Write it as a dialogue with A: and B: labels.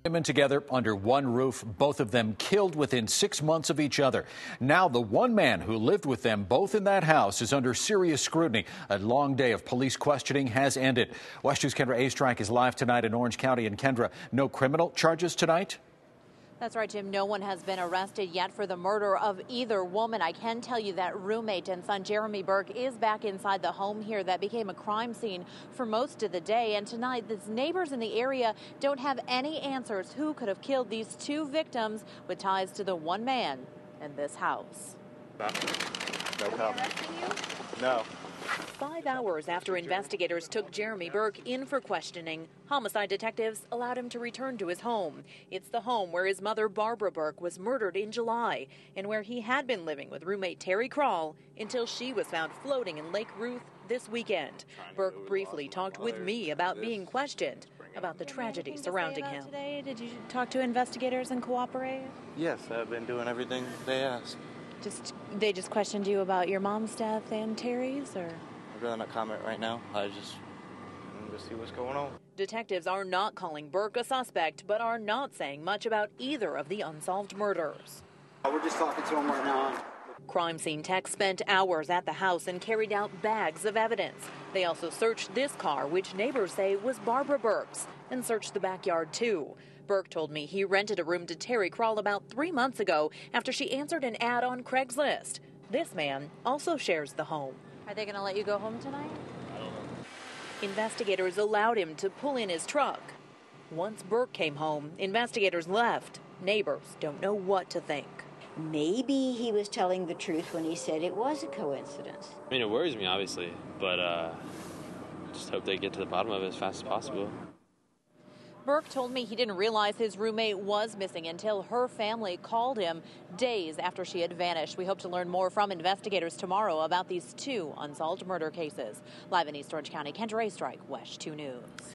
A: Women together under one roof, both of them killed within 6 months of each other. Now the one man who lived with them both in that house is under serious scrutiny. A long day of police questioning has ended. WESH 2's Kendra A-Strike is live tonight in Orange County. And Kendra, no criminal charges tonight?
B: That's right, Jim. No one has been arrested yet for the murder of either woman. I can tell you that roommate and son Jeremy Burke is back inside the home here that became a crime scene for most of the day. And tonight, the neighbors in the area don't have any answers who could have killed these two victims with ties to the one man in this house.
C: No comment. No.
B: 5 hours after investigators took Jeremy Burke in for questioning, homicide detectives allowed him to return to his home. It's the home where his mother, Barbara Burke, was murdered in July and where he had been living with roommate Terry Krall until she was found floating in Lake Ruth this weekend. Burke briefly talked with me about being questioned about the tragedy surrounding him. Today, did you talk to investigators and cooperate?
C: Yes, I've been doing everything they asked.
B: They just questioned you about your mom's death and Terry's, or?
C: I'd rather not comment right now. I'm just see what's going on.
B: Detectives are not calling Burke a suspect, but are not saying much about either of the unsolved murders.
D: We're just talking to him right now.
B: Crime scene techs spent hours at the house and carried out bags of evidence. They also searched this car, which neighbors say was Barbara Burke's, and searched the backyard too. Burke told me he rented a room to Terry Krall about 3 months ago after she answered an ad on Craigslist. This man also shares the home. Are they going to let you go home tonight?
C: I don't know.
B: Investigators allowed him to pull in his truck. Once Burke came home, investigators left. Neighbors don't know what to think.
E: Maybe he was telling the truth when he said it was a coincidence.
F: I mean, it worries me, obviously, but just hope they get to the bottom of it as fast as possible.
B: Burke told me he didn't realize his roommate was missing until her family called him days after she had vanished. We hope to learn more from investigators tomorrow about these two unsolved murder cases. Live in East Orange County, Kendra A-Strike, WESH 2 News.